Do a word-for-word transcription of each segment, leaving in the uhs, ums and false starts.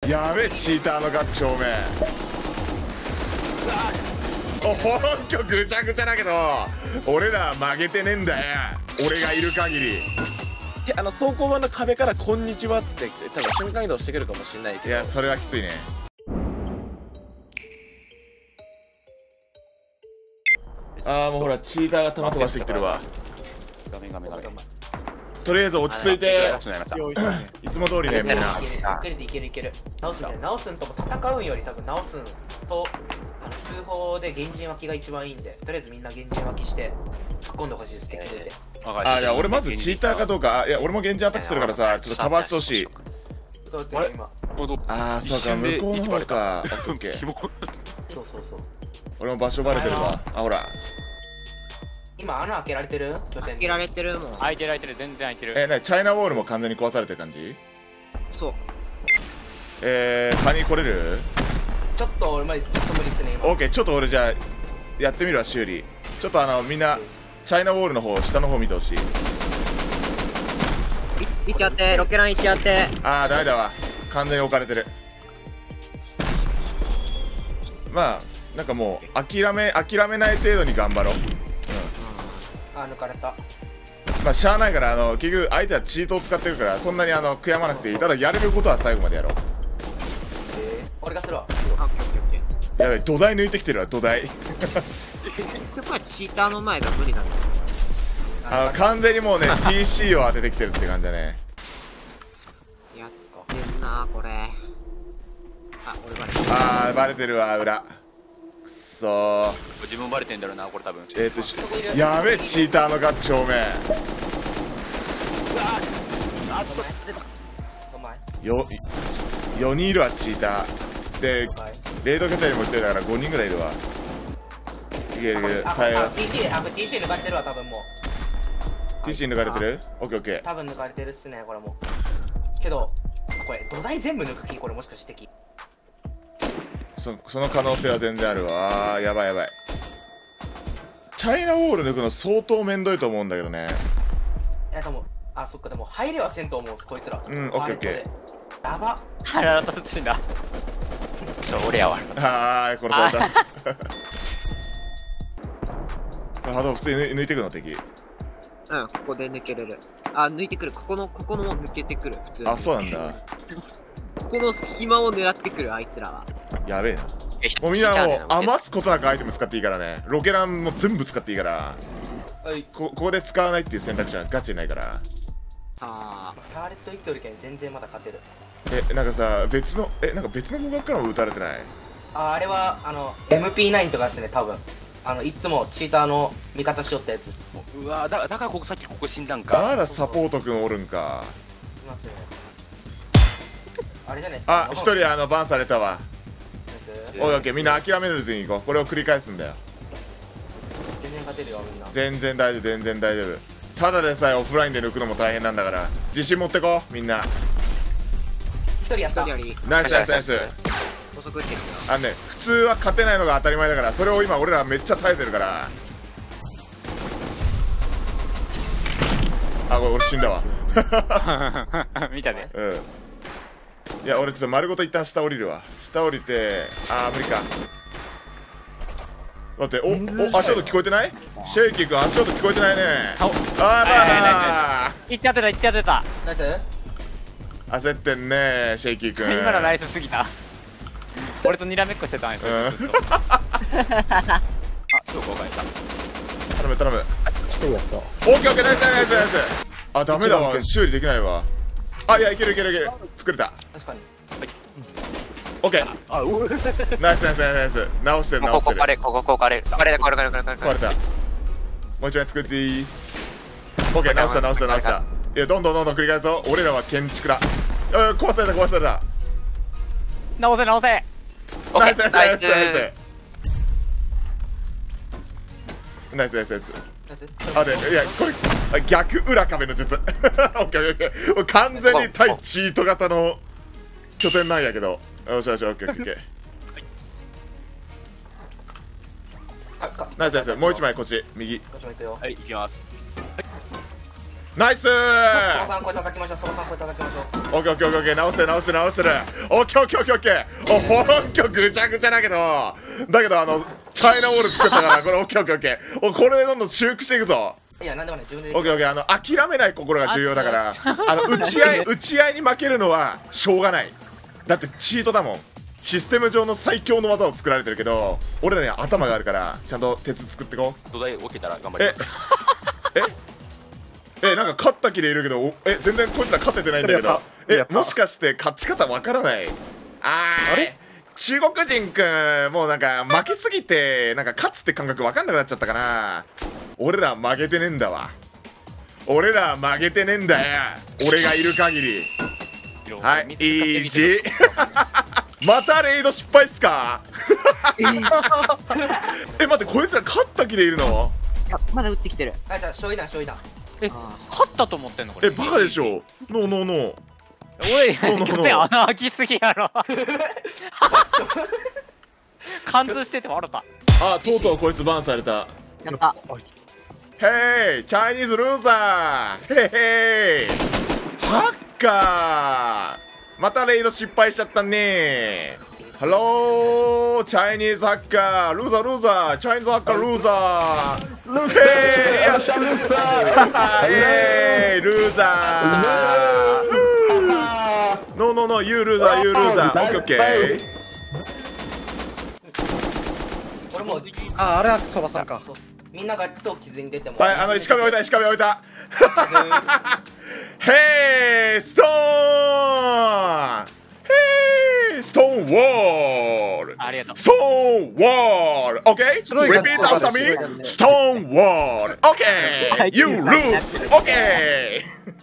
やべえ、チーターのガチ正面。お本拠ぐちゃぐちゃだけど俺ら曲げてねえんだよ、俺がいる限り。 あの走行版の壁から「こんにちは」っつって多分瞬間移動してくるかもしれないけど。 いや、それはきついね。ああ、もうほらチーターが弾飛ばしてきてるわ。 画面画面画面。 とりあえず落ち着いて、いつも通りね、みんな。 いけるいけるいける。直すんだよ。直すんとも戦うんより多分直すんとあの通報で原人脇が一番いいんで、とりあえずみんな原人脇して突っ込んでほしいです。敵で。 ああ、いや俺まずチーターかどうか。いや俺も現地アタックするからさ、ちょっとカバーしてほしい。ああ、そうか、向こうの方か。オッケー。 そうそうそう。 俺も場所バレてるわ。あ、ほら。 今穴開けられてる？ 開けられてるもん。 開いてる開いてる、全然開いてる。 え、なにチャイナウォールも完全に壊されてる感じ？ そう。 えー、谷来れる？ ちょっと俺までちょっと無理っすね今。 オッケー、ちょっと俺じゃあやってみるわ、修理。ちょっとあのみんなチャイナウォールの方、下の方見てほしい。 いっちゃって、ロケランいっちゃって。 ああ、ダメだわ、完全に置かれてる。まあなんかもう諦め諦めない程度に頑張ろう。うん、 あ、抜かれた。 まあしゃあないから、あの結局相手はチートを使ってるから、そんなにあの悔やまなくていい。ただやれることは最後までやろう。 えー、俺がするわ。 やべえ、土台抜いてきてるわ、土台。 結局チーターの前が無理なんだ。 あの完全にもうねティーシー を当ててきてるって感じだね。 やってんなこれ。あ、俺バレてる。 あーバレてるわ、裏。くそー、 自分バレてんだろうな、これ多分。 えーとしやべえ、チーターのガチ正面。よよにんいるわ、チーターで。レード拠点にも来てたからごにんぐらいいるわ。いけるいける、耐えよう。 ティーシー あ、これ ティーシー 抜かれてるわ多分もう。 ティーシー 抜かれてる？オッケーオッケー。 多分抜かれてるっすねこれも。けどこれ土台全部抜く気？これもしかして敵？ そその可能性は全然あるわ。あーやばいやばい。チャイナウォール抜くの相当めんどいと思うんだけどね。 いやでも、あ、そっか、でも入れはせんと思うこいつら。 うん、オッケーオッケー。 やば。 腹立つ死んだ。そう、俺やわ。 はーい、殺された。波動普通に抜いてくの敵。 うん、ここで抜けれる。あ、抜いてくる。ここの、ここのも抜けてくる。普通に。 あ、そうなんだ。 ここの隙間を狙ってくる、あいつらは。 やべえな。もうみんなもう余すことなくアイテム使っていいからね。ロケランも全部使っていいから。はい、こ, ここで使わないっていう選択肢はガチでないから。 ああ。 ターレット一挙よりけん全然まだ勝てる。 え、なんかさ、別の、え、なんか別の方角からも撃たれてない？ あ、あれは、あの、エムピーナイン とかですね、多分。あの、いつもチーターの味方しよったやつ。 うわ、だだからここさっきここ死んだんか。 まだサポート君おるんか。 いますね。あれじゃないですか。 あ、一人あのバンされたわ。おいオッケー、みんな諦めるずに行こう。これを繰り返すんだよ。 全然勝てるよ、みんな。 全然大丈夫、全然大丈夫。ただでさえオフラインで抜くのも大変なんだから、自信持ってこう、みんな。 一人やった。 ナイスナイスナイス。 遅くってるよ。 あのね、普通は勝てないのが当たり前だから、それを今俺らめっちゃ耐えてるから。あ、これ俺死んだわ。 見たね。 うん。いや、俺ちょっと丸ごと一旦下降りるわ。下降りて、あー無理か。待って、お、お、足音聞こえてない？シェイキー君足音聞こえてないね。あーまあ言ってやってた言ってやってた。 ナイス。 焦ってんねシェイキー君。 今のナイスすぎた。俺とにらめっこしてたんですよ。あ、超怖かった。 頼む頼む。 一人やった。 オッケーオッケー、ナイスナイスナイス。あ、ダメだわ、修理できないわ。あ、いや、いけるいけるいける。作れた。 確かに。 オッケー。 あ、うわ。 ナイスナイスナイスナイス。直してる直してる。 ここ壊れ、ここ壊れる。壊れる壊れる壊れる壊れる。 壊れた。もう一枚作っていい？オッケー、直した直した直した。いや、どんどんどんどん繰り返そう。俺らは建築だ。壊された壊された。 直せ直せ。 ナイスナイスナイスナイスナイスナイスナイス。あ、で、いや、これ逆裏壁の術。オッケーオッケーオッケー。完全に対チート型の拠点なんやけど。よしよし、オッケーオッケーオッケー。ナイスナイス。もう一枚こっち右。 こっちも行くよ。 はい、行きます。 ナイスー。 そばさんこれ叩きましょう。そばさんこれ叩きましょう。 オッケーオッケーオッケー、直して直して直してる。オッケーオッケーオッケーオッケー。お本拠ぐちゃぐちゃだけど、だけどあのチャイナウォール作ったからこれオッケーオッケーオッケー。おこれでどんどん修復していくぞ。 いやなんでもね自分で。 オッケーオッケー、あの諦めない心が重要だから、あの打ち合い打ち合いに負けるのはしょうがない。だってチートだもん。システム上の最強の技を作られてるけど、俺らには頭があるからちゃんと鉄作ってこう。 土台置けたら頑張ります。 ええなんか勝った気でいるけど、え全然こいつら勝ててないんだけど、えもしかして勝ち方わからない？あーあれ中国人くんもうなんか負けすぎてなんか勝つって感覚わかんなくなっちゃったかな。俺ら負けてねえんだわ。俺ら負けてねえんだよ、俺がいる限り。はい、イージーまたレイド失敗っすかえ待って、こいつら勝った気でいるの？ いや、まだ撃ってきてる。 はい、じゃあ勝利弾勝利弾。 え、勝ったと思ってんのこれ。 えバカでしょ。ノーノーノー。 おい、拠点穴開きすぎやろ。貫通してて笑った。 あ、とうとうこいつバンされた。 やった。 ヘイチャイニーズルーザー。ヘイヘイハッカー、またレイド失敗しちゃったね。ハローチャイニーズハッカー、ルーザールーザー、チャイニーズハッカールーザー。ヘイやったルーザー。ヘイルーザー。ノーノーノー、ユールーザーユールーザー。オッケーオッケー。 これもうあ、あれはそばさんか。 みんながと傷に出ても。 はい、あの石壁置いた石壁置いた。ヘイストーン、ヘイストーンウォール、 ありがとう。 ストーンウォール、オッケー、repeat after me、ストーンウォール、オッケー、you lose、オッケ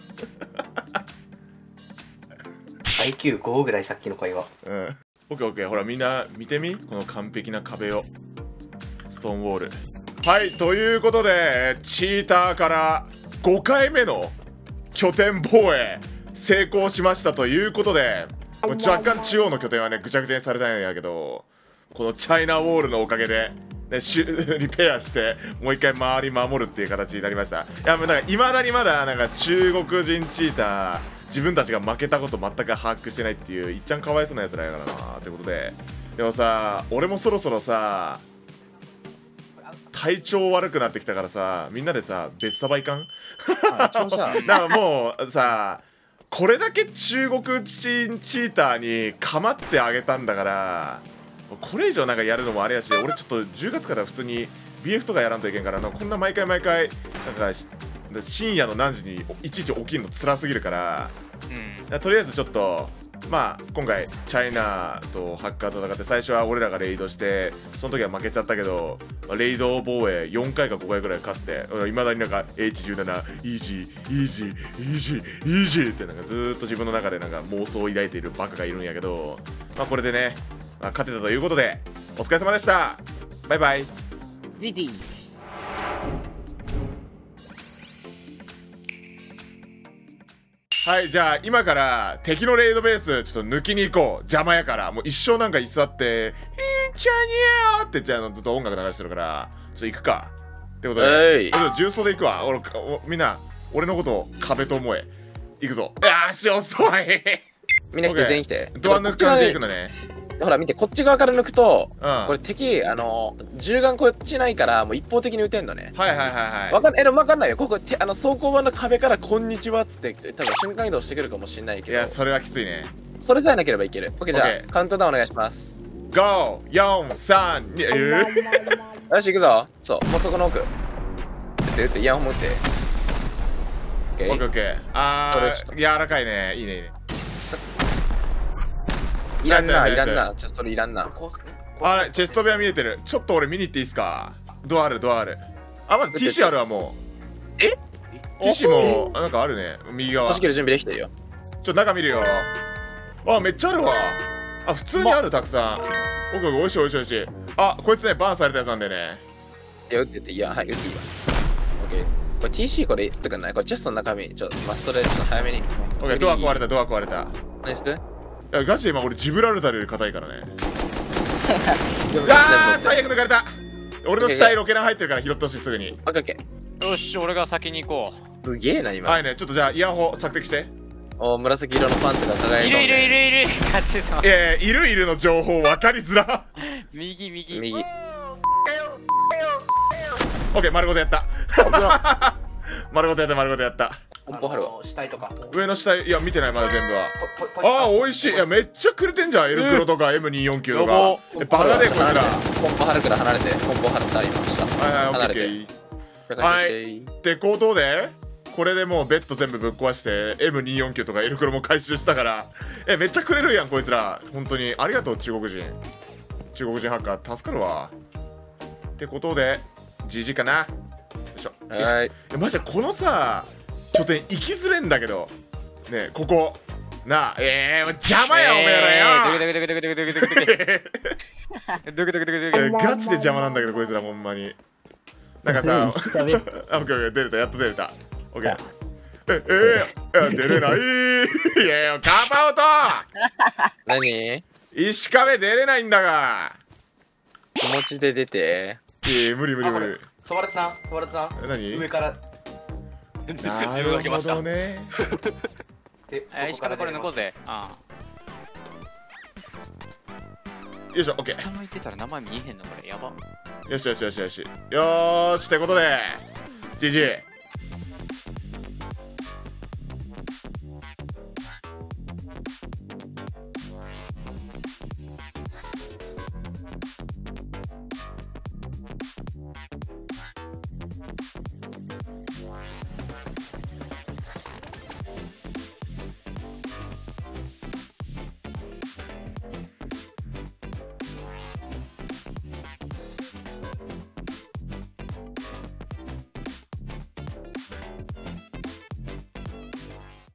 ー。アイキューご ぐらいさっきの会話。 うん、オッケーオッケー、ほらみんな見てみ、この完璧な壁を、ストーンウォール。はい、ということでチーターからごかいめの拠点防衛成功しましたということで、若干中央の拠点はねぐちゃぐちゃにされたんやけど、このチャイナウォールのおかげで、ね、しリペアしてもう一回周り守るっていう形になりました。いやもうなんかいまだにまだなんか中国人チーター自分たちが負けたこと全く把握してないっていういっちゃんかわいそうなやつらやからなってことで、でもさ俺もそろそろさ体調悪くなってきたからさ、みんなでさ別サバいかん？なんかもうさ、これだけ中国人チーターに構ってあげたんだから、これ以上なんかやるのもあれやし、俺ちょっとじゅうがつから普通に ビーエフ とかやらんといけんから、こんな毎回毎回なんか深夜の何時にいちいち起きるの辛すぎるから、うん、とりあえずちょっとまあ今回チャイナとハッカーと戦って、最初は俺らがレイドしてその時は負けちゃったけど、まあ、レイド防衛よんかいかごかいぐらい勝って、いまだになんか エイチじゅうなな イージーイージーイージーイージーってなんかずーっと自分の中でなんか妄想を抱いているバカがいるんやけど、まあこれでね、まあ、勝てたということでお疲れ様でした。バイバイ。 ジジイ。 はい、じゃあ今から敵のレイドベースちょっと抜きに行こう。邪魔やから。もう一生なんか居座って「ひんちゃにゃー」って言っちゃうのずっと音楽流してるから、ちょっと行くかってことで、えー、重曹で行くわ。俺おみんな俺のことを壁と思え。行くぞ。よーし遅いみんな来て、全員来て。 ドア抜く感じで行くのね。 ほら見て、こっち側から抜くと、 うん、 これ敵あの銃眼こっちないからもう一方的に撃てんのね。 はいはいはいはい。 わかんえわかんないよ。ここてあの走行板の壁からこんにちはっつって多分瞬間移動してくるかもしれないけど。 いやそれはきついね。 それさえなければいける。オッケー、じゃあカウントダウンお願いします。 ご、よん、さん、に、えー、よし行くぞ。そうもうそこの奥。打って打ってイヤホン持って。 オッケーオッケー。あー柔らかいね。いいねいいね。 いらんな、いらんな、ちょっとそれいらんな。 あれ、チェスト部屋見えてる。ちょっと俺見に行っていいっすか？ドアある、ドアある。あ、まだ ティーシー あるわ、もう。 えティーシー も、なんかあるね、右側。 弾ける準備できてるよ。 ちょっと中見るよ。あ、めっちゃあるわ。あ、普通にある、たくさん。おいおいしいおいしいおいしい。あ、こいつね、バーンされたやつなんでね。 いや、撃ってていいや、はい、撃っていいわ。オッケー。これ ティーシー これ、とかない、これチェストの中身、ちょっとマストでちょっと早めに。 オッケー、ドア壊れた、ドア壊れた。 何して？ いやガチで今俺ジブラルタルより硬いからね。あー最悪抜かれた。俺の死体ロケラン入ってるから拾ってほしい、すぐに。 オッケーオッケー。 よし、俺が先に行こすげえな、今。 はいね、ちょっとじゃあイヤホン索敵して。 お、紫色のパンツが輝う。 いているいるいるいる。ガチさん。 えー、いるいるの情報分かりづら。 右右。 右。 オッケー、丸ごとやった。丸ごとやった、丸ごとやった。 ポンポハルは。 死体とか。 上の下、いや、見てない、まだ全部は。 ポポああ、美味しい。いや、めっちゃくれてんじゃん、エルクロとか エムにーよんきゅう とか。え、バカでこいつら。 ポンポハルから離れて、ポンポハルふたりいました。 はいはい、オッ離ケれて。 ー。はいってことで、これでもうベッド全部ぶっ壊して エムにーよんきゅう とかエルクロも回収したから、え、めっちゃくれるやんこいつら。本当にありがとう、中国人。中国人ハッカー助かるわ。ってことで ジージー かな。よいしょ。 はい。 え、マジでこのさ拠点行きづれんだけどねえ、ここなあ、えー、邪魔やおめえらよ。 ドクドクドクドクドクドクドクドクドクドクドクドクドク。 ガチで邪魔なんだけどこいつらほんまに。なんかさ、あ、オッケーオッケー、出れた、やっと出れた。オッケー。え、えー、出れない。いやいや、カパオと何？ 石壁出れないんだが。 気持ちで出て。 いや、無理無理無理。 ソバルトさん、ソバルトさん。 何？ 上から。 なるほどね。 え、 石壁これ抜こうぜ。あよいしょ、オッケー。 下向いてたら名前見えへんのこれ、やば。 よしよしよしよし。よーし、ってことで、ジージー。